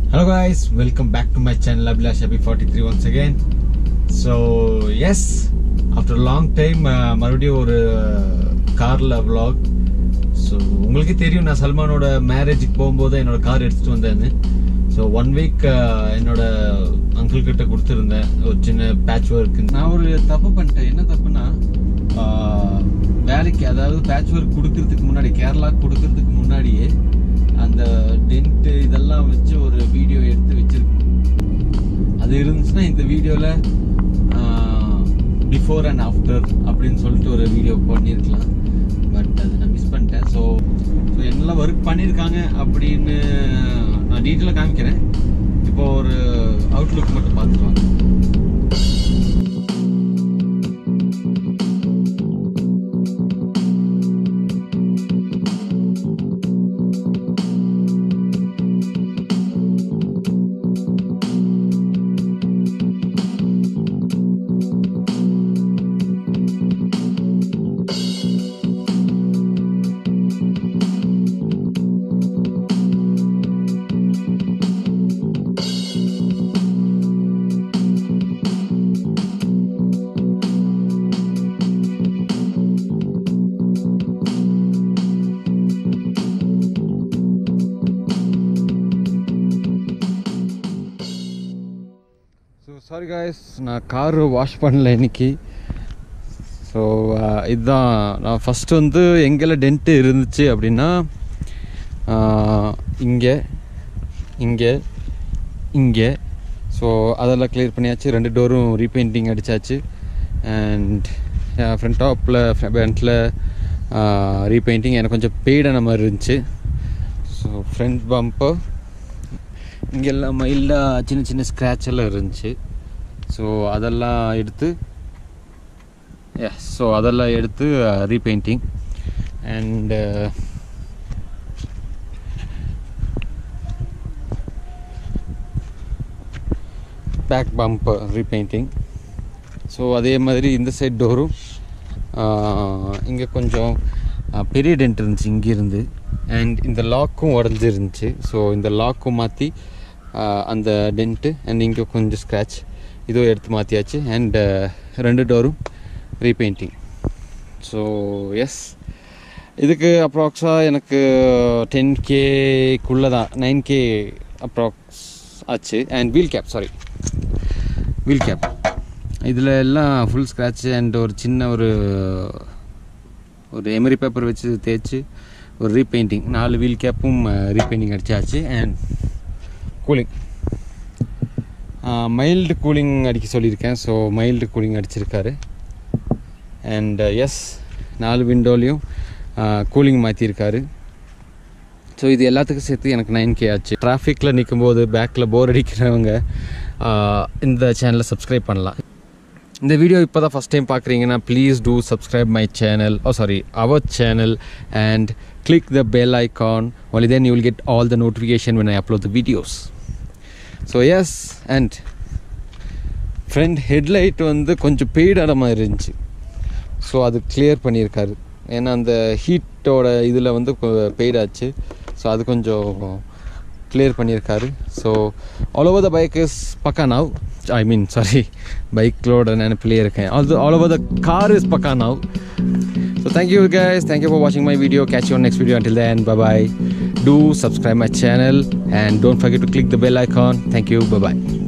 Hello guys, welcome back to my channel Abhilash43 once again. So yes, after a long time Maruthi ஒரு கார்ல vlog. So உங்களுக்கு தெரியும் நான் சல்மானோட மேரேஜுக்கு போகும்போது என்னோட கார் எடுத்துட்டு வந்தேன்னு. So 1 week என்னோட அங்கிள் கிட்ட கொடுத்திருந்தேன் ஒரு சின்ன பேட்ச் ஒர்க். நான் ஒரு தப்பு பண்ணிட்டேன். என்ன தப்புனா வேலைக்கு அதாவது பேட்ச் ஒர்க் கொடுக்கிறதுக்கு முன்னாடி கேரளா கொடுக்கிறதுக்கு முன்னாடியே அந்த டென்ட் இதெல்லாம் வச்சு ஒரு வீடியோ எடுத்து வச்சிருக்கேன். அது இருந்துச்சுன்னா இந்த வீடியோவில் பிஃபோர் அண்ட் ஆஃப்டர் அப்படின்னு சொல்லிட்டு ஒரு வீடியோ பண்ணியிருக்கலாம். பட் அது நான் மிஸ் பண்ணிட்டேன். ஸோ என்னெல்லாம் ஒர்க் பண்ணியிருக்காங்க அப்படின்னு நான் டீட்டெயிலாக காமிக்கிறேன். இப்போ ஒரு அவுட்லுக் மட்டும் பார்த்துக்கலாம். சாரி காய்ஸ், நான் காரு வாஷ் பண்ணல இன்னைக்கு. ஸோ இதுதான் நான் ஃபஸ்ட்டு வந்து எங்கெல்லாம் டென்ட்டு இருந்துச்சு அப்படின்னா இங்கே இங்கே இங்கே. ஸோ அதெல்லாம் கிளியர் பண்ணியாச்சு. 2 டோரும் ரீபெயிண்டிங் அடித்தாச்சு. அண்ட் ஃப்ரண்ட் டாப்பில் ஃப்ரண்ட்டில் ரீபெயிண்டிங் எனக்கு கொஞ்சம் பெய்டான மாதிரி இருந்துச்சு. ஸோ ஃப்ரண்ட் பம்பர் இங்கெல்லாம் மைல்டாக சின்ன சின்ன ஸ்க்ராட்ச் எல்லாம் இருந்துச்சு. ஸோ அதெல்லாம் எடுத்து repainting. And back bumper repainting. So அதே மாதிரி இந்த சைட் டோரும் இங்கே கொஞ்சம் பெரிய டென்ட் இருந்துச்சு இங்கேருந்து. அண்ட் இந்த லாக்கும் உடஞ்சிருந்துச்சு. ஸோ இந்த லாக்கும் மாற்றி அந்த டென்ட்டு அண்ட் இங்கே கொஞ்சம் ஸ்க்ராட்ச் இதுவும் எடுத்து மாற்றியாச்சு. அண்ட் 2 டோரும் ரீபெயிண்டிங். ஸோ எஸ், இதுக்கு அப்ராக்ஸாக எனக்கு 10Kக்குள்ளே தான் 9K அப்ராக்ஸ் ஆச்சு. அண்ட் வீல் கேப் இதில் எல்லாம் ஃபுல் ஸ்க்ராட்சு அண்ட் ஒரு சின்ன ஒரு எமரி பேப்பர் வச்சு தேய்ச்சி ஒரு ரீபெயிண்டிங். 4 வீல் கேப்பும் ரீபெயிண்டிங் அடித்தாச்சு. அண்ட் கூலிங் மைல்டு கூலிங் அடிக்க சொல்லியிருக்கேன். ஸோ மைல்டு கூலிங் அடிச்சிருக்காரு. அண்ட் எஸ், 4 விண்டோலையும் கூலிங் மாற்றிருக்காரு. ஸோ இது எல்லாத்துக்கும் சேர்த்து எனக்கு 9K ஆச்சு. டிராஃபிக்கில் நிற்கும்போது பேக்கில் போர் அடிக்கிறவங்க இந்த சேனலை சப்ஸ்கிரைப் பண்ணலாம். இந்த வீடியோ இப்போ தான் ஃபஸ்ட் டைம் பார்க்குறீங்கன்னா please do subscribe my channel, our channel, and click the bell icon. Only then you will get all the notification when I upload the videos. So yes, and front headlight வந்து கொஞ்சம் பெய்டான மாதிரி இருந்துச்சு. So அது clear பண்ணியிருக்காரு. ஏன்னா அந்த ஹீட்டோட இதில் வந்து பெய்டாச்சு. ஸோ அது கொஞ்சம் கிளியர் பண்ணியிருக்காரு. So all over the bike is pakka now. பைக்லோட நினைப்பிலே இருக்கேன். All over the car is pakka now. So thank you guys, thank you for watching my video. Catch you on next video. Until then, bye bye. Do subscribe my channel and don't forget to click the bell icon. Thank you, bye bye.